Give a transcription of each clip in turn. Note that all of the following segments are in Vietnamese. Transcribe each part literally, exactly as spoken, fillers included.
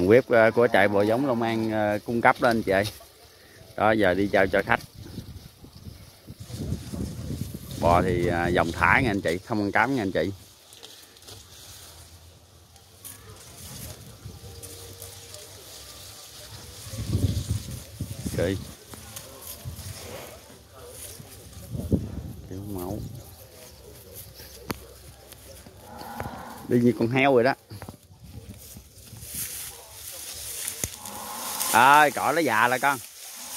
Hàng bếp của trại bò giống Long An cung cấp lên chị ơi. Đó, giờ đi giao cho khách. Bò thì dòng thả nha anh chị, không ăn cám nha anh chị. Kì kiểu máu đi như con heo rồi đó. Ơi cỏ nó già là con.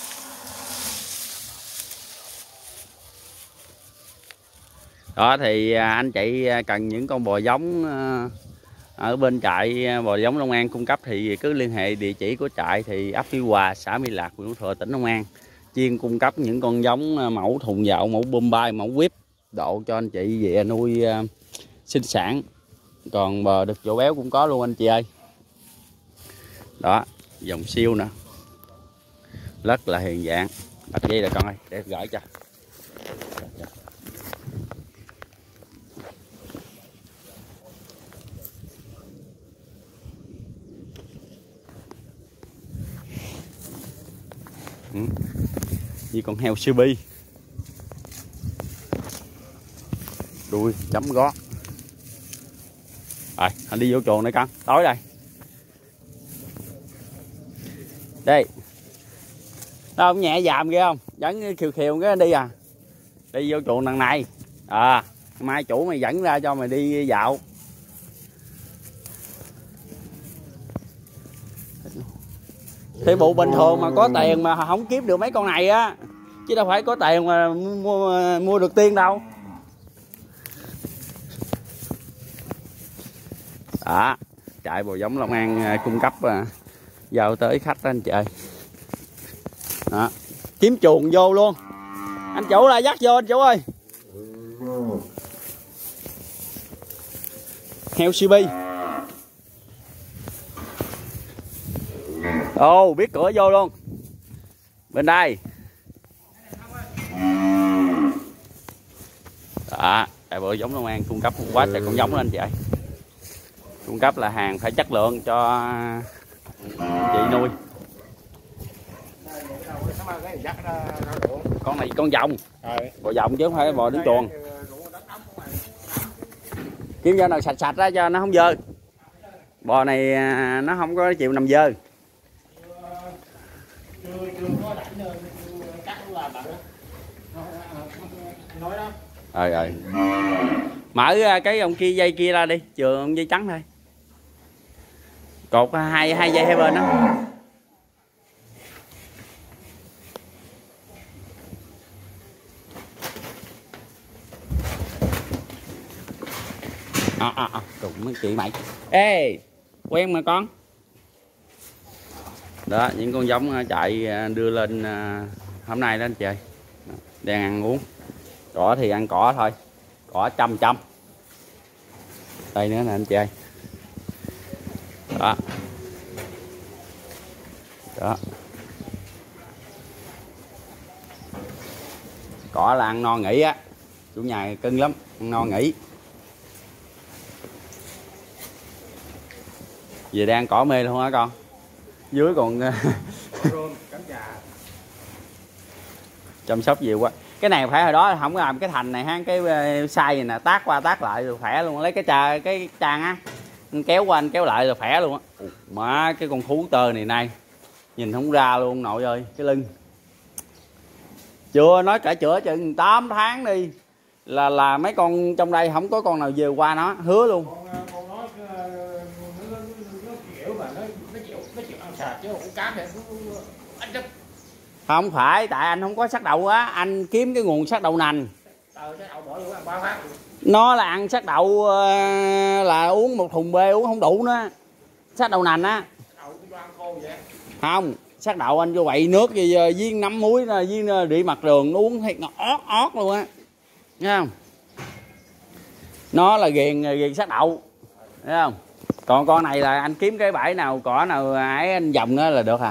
Đó thì anh chị cần những con bò giống ở bên trại bò giống Long An cung cấp thì cứ liên hệ địa chỉ của trại thì ấp Phi Hòa, xã Mỹ Lạc, huyện Phú Thọ, tỉnh Long An. Chuyên cung cấp những con giống mẫu thùng dạo, mẫu Bombay, mẫu whip độ cho anh chị về nuôi uh, sinh sản. Còn bò đực vỗ béo cũng có luôn anh chị ơi. Đó, dòng siêu nè, rất là hiền dạng. Bắt dây là con ơi, để gửi cho. Ừ. Như con heo siêu bi, đuôi chấm gót. Rồi anh đi vô chuồng này con, tối đây. Đây đâu nhẹ dàm ghê không, dẫn khiều khiều cái đi à. Đi vô chuồng đằng này à, mai chủ mày dẫn ra cho mày đi dạo. Thì bộ bình thường mà có tiền mà không kiếm được mấy con này á, chứ đâu phải có tiền mà mua, mua được tiên đâu. Đó, trại bò giống Long An cung cấp giao tới khách đó anh chị ơi. Đó, kiếm chuồng vô luôn. Anh chủ là dắt vô anh chủ ơi. Heo xê bê. Ồ, biết cửa vô luôn. Bên đây. Đó, trại bò giống Long An cung cấp quá trời con giống lên anh chị ơi. Cung cấp là hàng phải chất lượng cho chị nuôi. Con này con vòng, bò vòng chứ không phải bò đứng chuồng. Kiếm cho nào sạch sạch ra cho nó không dơ. Bò này nó không có chịu nằm dơ. Rồi rồi. Mở cái ông kia dây kia ra đi, chừa ông dây trắng thôi. Cột hai hai dây hai bên đó. À, à, à, trùng mấy chị mày. Ê, quen mà con. Đó, những con giống chạy đưa lên hôm nay đó anh chị ơi. Đang ăn uống. Cỏ thì ăn cỏ thôi. Cỏ trăm trăm. Đây nữa nè anh chị ơi. Đó. Đó. Cỏ là ăn no nghỉ á. Chủ nhà cưng lắm, ăn no nghỉ. Về đang cỏ mê luôn hả con? Dưới còn chăm sóc nhiều quá. Cái này phải hồi đó không có làm cái thành này ha, cái sai này nè, tác qua tác lại rồi khỏe luôn. Lấy cái trà cái trang á, anh kéo qua anh kéo lại rồi khỏe luôn á. Má cái con thú tơ này này nhìn không ra luôn nội ơi, cái lưng. Chưa nói cả chữa chừng tám tháng đi là là mấy con trong đây không có con nào về qua nó, hứa luôn. Không phải, tại anh không có sắc đậu á, anh kiếm cái nguồn sắc đậu nành. Nó là ăn sắc đậu là uống một thùng bê uống không đủ nữa. Sắc đậu nành á. Không, sắc đậu anh vô quậy nước với viên nấm muối với rỉ mặt đường nó uống thấy nó ót ót luôn á. Thấy không? Nó là ghiền ghiền sắc đậu. Thấy không? Còn con này là anh kiếm cái bãi nào cỏ nào ấy anh dòng đó là được hả?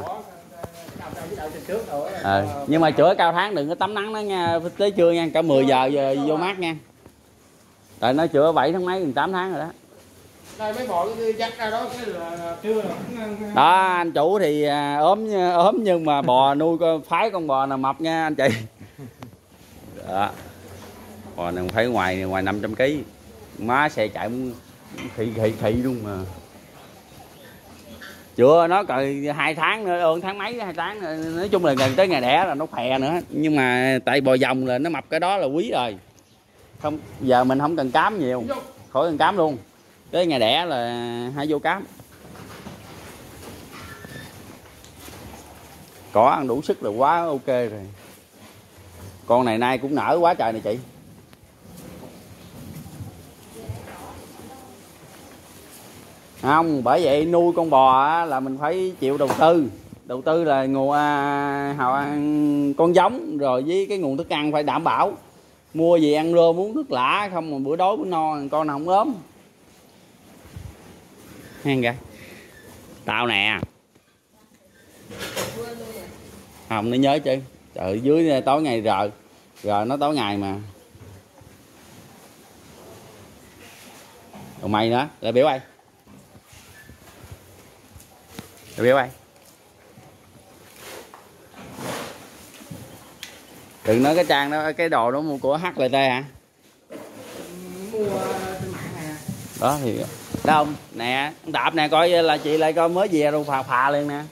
À, nhưng mà chữa cao tháng đừng có tắm nắng đó nha, tới trưa nha, cả mười giờ giờ vô mát nha. Tại nó chữa bảy tháng mấy tám tháng rồi đó. Đây mấy bò dắt ra đó cái là chưa là đó anh chủ thì ốm ốm nhưng mà bò nuôi con phái con bò nào mập nha anh chị. Đó. Bò này thấy ngoài ngoài năm trăm ký, má xe chạy thị thị thị luôn mà. Chưa, nó còn hai tháng nữa, ơn tháng mấy hai tháng nữa. Nói chung là gần tới ngày đẻ là nó khỏe nữa, nhưng mà tại bò dòng là nó mập cái đó là quý rồi. Không giờ mình không cần cám nhiều, khỏi cần cám luôn. Tới ngày đẻ là hai vô cám. Có ăn đủ sức là quá ok rồi. Con này nay cũng nở quá trời này chị. Không, bởi vậy nuôi con bò là mình phải chịu đầu tư. Đầu tư là nguồn à, con giống rồi với cái nguồn thức ăn phải đảm bảo. Mua gì ăn rô muốn nước lã không mà bữa đói bữa no con nào không ốm. Hen kìa. Tao nè. Không, nó nhớ chứ. Trời dưới tối ngày rờ. Rờ nó tối ngày mà. Còn mày nữa, lại biểu ai. Lại biểu ai. Đừng nói cái trang đó, cái đồ đó mua của hát lờ tê hả? Mua trên mạng nè. Đó thì đâu không? Nè, đạp nè coi là chị lại coi mới về rồi phà phà liền nè.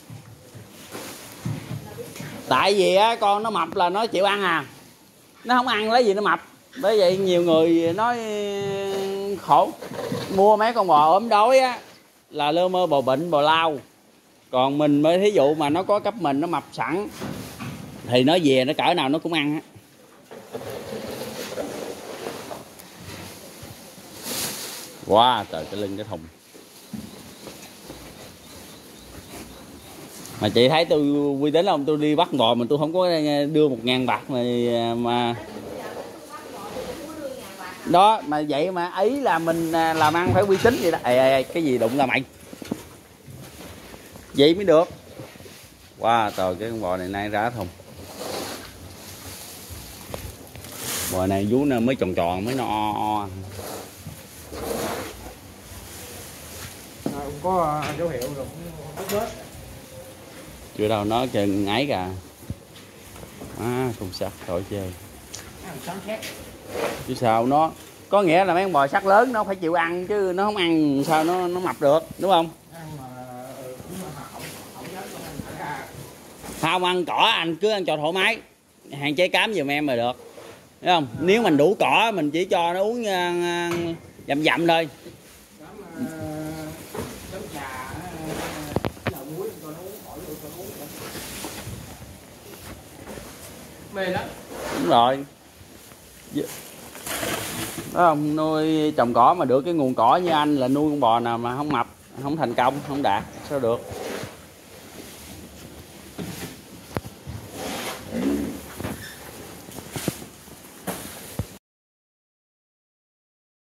Tại vì á con nó mập là nó chịu ăn à. Nó không ăn lấy gì nó mập. Bởi vậy nhiều người nói khổ. Mua mấy con bò ốm đói á là lơ mơ bò bệnh bò lao. Còn mình mới thí dụ mà nó có cấp mình nó mập sẵn thì nó về nó cỡ nào nó cũng ăn á. Wow, trời cái lưng cái thùng. Mà chị thấy tôi uy tín không? Tôi đi bắt bò mà tôi không có đưa một ngàn bạc mà mà đó mà vậy mà ý là mình làm ăn phải uy tín vậy đó. Ê, ê, cái gì đụng ra mày vậy mới được. Wow, trời cái con bò này nay ra thùng. Bò này vú nó mới tròn tròn mới nó o o. Không có dấu hiệu rồi cũng hết. Chưa đâu nó chừng ấy kìa. À không sạch rồi chơi. Chứ sao nó có nghĩa là mấy con bò sắt lớn nó phải chịu ăn chứ nó không ăn sao nó nó mập được đúng không? Không ăn cỏ anh cứ ăn cho thoải mái. Hạn chế cám giùm em mà được. Đúng không? Nếu mình đủ cỏ mình chỉ cho nó uống uh, dặm dặm thôi. Mê lắm. Đúng rồi. Đó không, nuôi trồng cỏ mà được cái nguồn cỏ như anh là nuôi con bò nào mà không mập, không thành công, không đạt sao được.